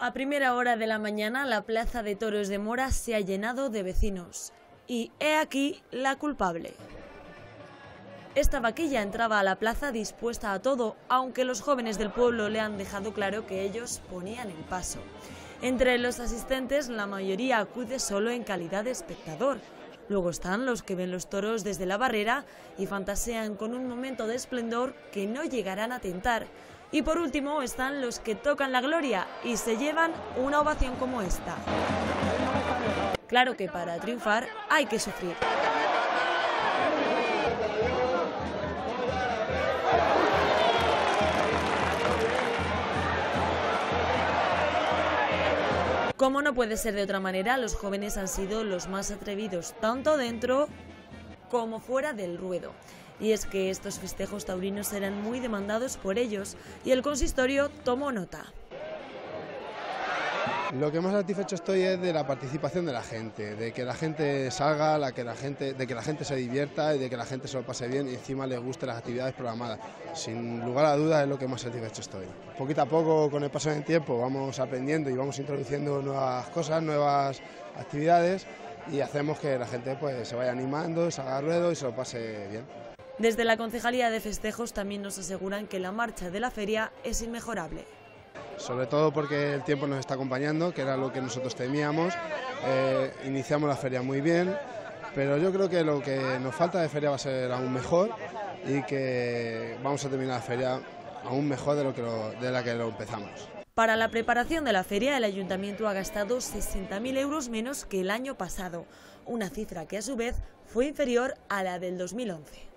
A primera hora de la mañana, la plaza de toros de Mora se ha llenado de vecinos. Y he aquí la culpable. Esta vaquilla entraba a la plaza dispuesta a todo, aunque los jóvenes del pueblo le han dejado claro que ellos ponían el paso. Entre los asistentes, la mayoría acude solo en calidad de espectador. Luego están los que ven los toros desde la barrera y fantasean con un momento de esplendor que no llegarán a tentar. Y por último están los que tocan la gloria y se llevan una ovación como esta. Claro que para triunfar hay que sufrir. Como no puede ser de otra manera, los jóvenes han sido los más atrevidos, tanto dentro como fuera del ruedo. Y es que estos festejos taurinos eran muy demandados por ellos y el consistorio tomó nota. Lo que más satisfecho estoy es de la participación de la gente, de que la gente salga, de que la gente se divierta y de que la gente se lo pase bien y encima les gusten las actividades programadas. Sin lugar a dudas es lo que más satisfecho estoy. Poquito a poco, con el paso del tiempo, vamos aprendiendo y vamos introduciendo nuevas cosas, nuevas actividades y hacemos que la gente pues, se vaya animando, se haga ruedo y se lo pase bien. Desde la Concejalía de Festejos también nos aseguran que la marcha de la feria es inmejorable. Sobre todo porque el tiempo nos está acompañando, que era lo que nosotros temíamos. Iniciamos la feria muy bien, pero yo creo que lo que nos falta de feria va a ser aún mejor y que vamos a terminar la feria aún mejor de la que lo empezamos. Para la preparación de la feria, el Ayuntamiento ha gastado 60.000 euros menos que el año pasado, una cifra que a su vez fue inferior a la del 2011.